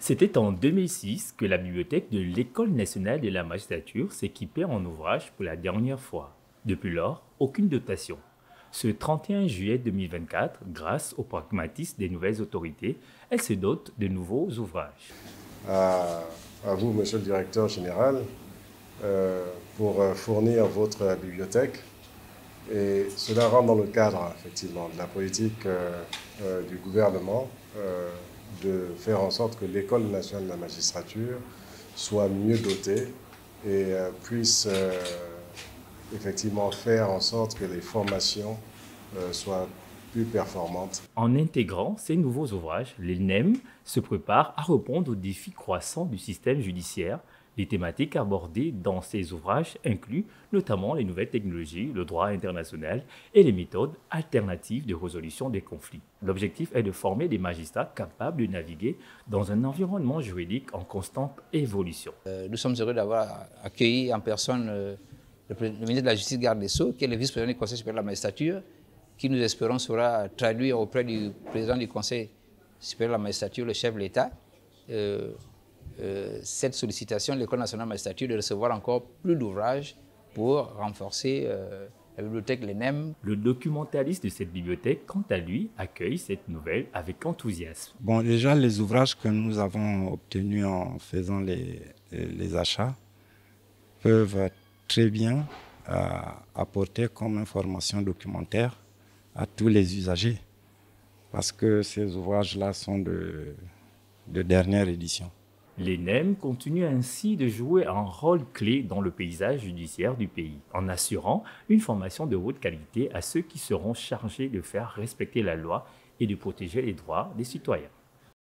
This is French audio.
C'était en 2006 que la bibliothèque de l'École nationale de la magistrature s'équipait en ouvrages pour la dernière fois. Depuis lors, aucune dotation. Ce 31 juillet 2024, grâce au pragmatisme des nouvelles autorités, elle se dote de nouveaux ouvrages. À vous, monsieur le directeur général, pour fournir votre bibliothèque. Et cela rentre dans le cadre, effectivement, de la politique du gouvernement de faire en sorte que l'École nationale de la magistrature soit mieux dotée et puisse effectivement faire en sorte que les formations soient plus performantes. En intégrant ces nouveaux ouvrages, l'ENEM se prépare à répondre aux défis croissants du système judiciaire. Les thématiques abordées dans ces ouvrages incluent notamment les nouvelles technologies, le droit international et les méthodes alternatives de résolution des conflits. L'objectif est de former des magistrats capables de naviguer dans un environnement juridique en constante évolution. Nous sommes heureux d'avoir accueilli en personne le ministre de la Justice, garde des Sceaux, qui est le vice-président du Conseil supérieur de la magistrature, qui nous espérons sera traduit auprès du président du Conseil supérieur de la magistrature, le chef de l'État. Cette sollicitation de l'École nationale de la magistrature de recevoir encore plus d'ouvrages pour renforcer la bibliothèque l'ENEM. Le documentaliste de cette bibliothèque, quant à lui, accueille cette nouvelle avec enthousiasme. Bon, déjà, les ouvrages que nous avons obtenus en faisant les achats peuvent très bien apporter comme information documentaire à tous les usagers, parce que ces ouvrages-là sont de dernière édition. L'ENEM continue ainsi de jouer un rôle clé dans le paysage judiciaire du pays, en assurant une formation de haute qualité à ceux qui seront chargés de faire respecter la loi et de protéger les droits des citoyens.